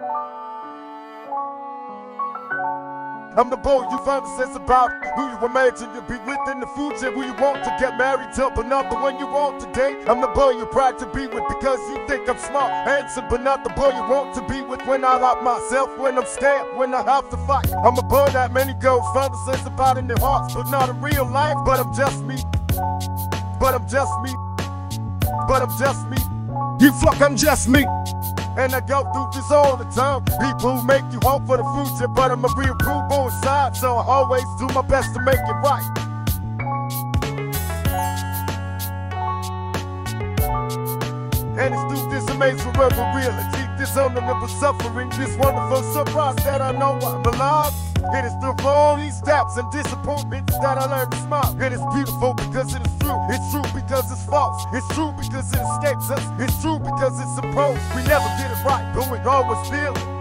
I'm the boy you fantasize about, who you imagine you'll be with in the future, who you want to get married to, but not the one you want today. I'm the boy you proud to be with because you think I'm smart, handsome, but not the boy you want to be with when I lock myself, when I'm scared, when I have to fight. I'm a boy that many girls fantasize about in their hearts, but not in real life. But I'm just me. But I'm just me. But I'm just me. You fuck, I'm just me. And I go through this all the time. People who make you hope for the future, but I'm a real cool boy inside, so I always do my best to make it right. And it's through this amazing forever reality, this unending suffering, this wonderful surprise that I know I'm alive. It is through all these doubts and disappointments that I learn to smile. It is beautiful because it is true. It's true because it's false. It's true because it escapes us. It's true because it's supposed we never get it right, but we always feel it.